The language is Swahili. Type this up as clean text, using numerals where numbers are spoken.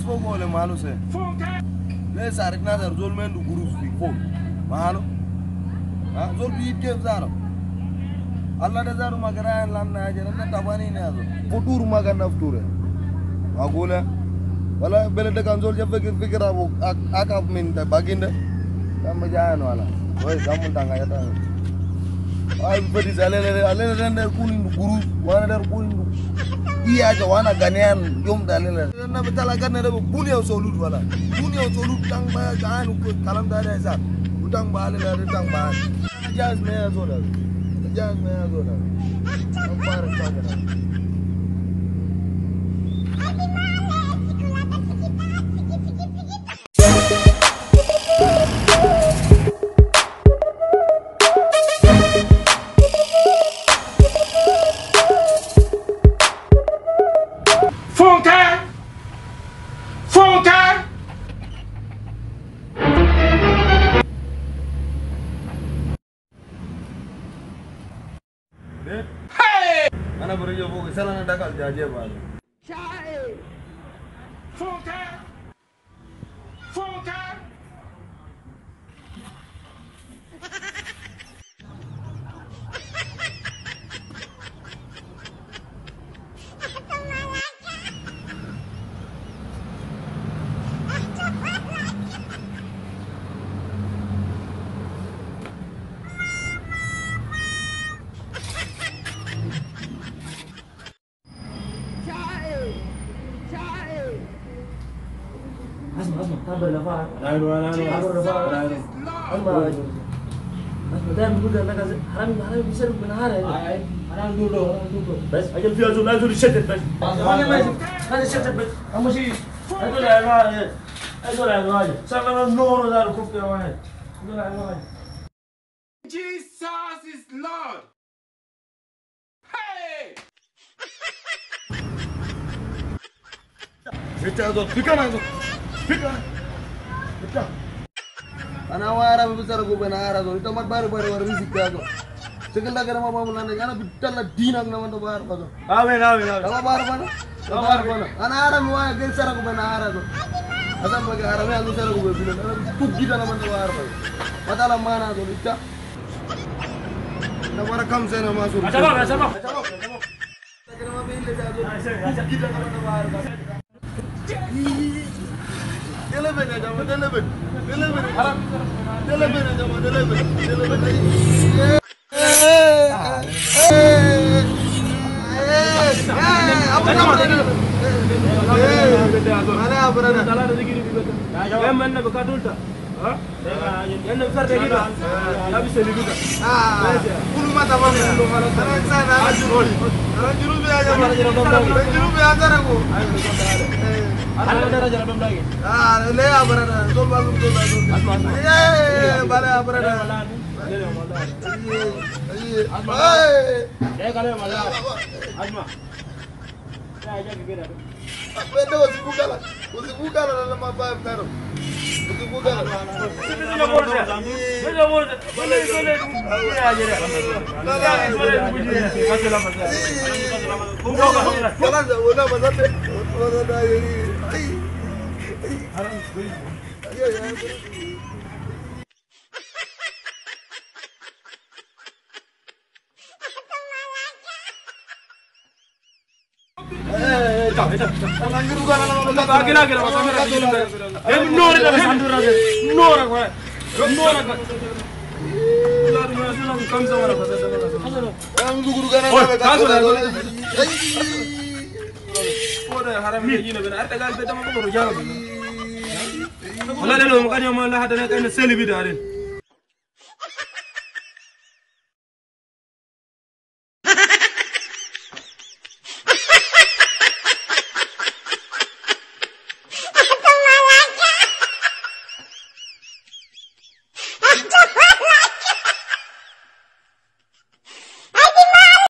asfo gole malu se le sarik na dar zol men du gurus fi fo malu ha zol bi ke zaro Allah da zaru magara lan na jara na tabani ne azo futur maga nafture agula wala bele de kan zol jabe fikira bu aka min ta baginde kam jaan wala oy gamun tanga ya ta ay bari zalele alele rende kunin gurus wana dar kunin iya aja wana ganean yom dalele na betala ganne de bunya solut wala bunya solut tang ba gaan ko kalam da da sa utang ba le da tang ba jaz me azola jaz me azola ampar sagara Hey! Ana beriyo bo sana na dakal jaje ba. Chai! Funka! Funka! Asma, tambah lava. Lalu Asma, dan muda nak haram bisa benar ya. Haram dulu. Bas, aja dia langsung disetet bas. Mana masih? Nanti setet bas. Kamu sih. Ayo lah aja. Sama noro dah kau kira mana? Ayo lah. Jesus is Lord! Hey! Kita tu fikir mana tu? Fikir. Ana wara besar go benara do ito mat baru risik do segala gara mama mulane ana bitalla dinak na man bar do amen ama bar bana ana ara wa gel sara go benara do asam bagi ara me alu sara go bilan ana tugida na man bar do matala mana do ita na wara kam sena masuk Acaba. segala ma bille da do tugida na man bar do Deliver aja, deliver. Wala dalo makanya malah ada kena selibi darin.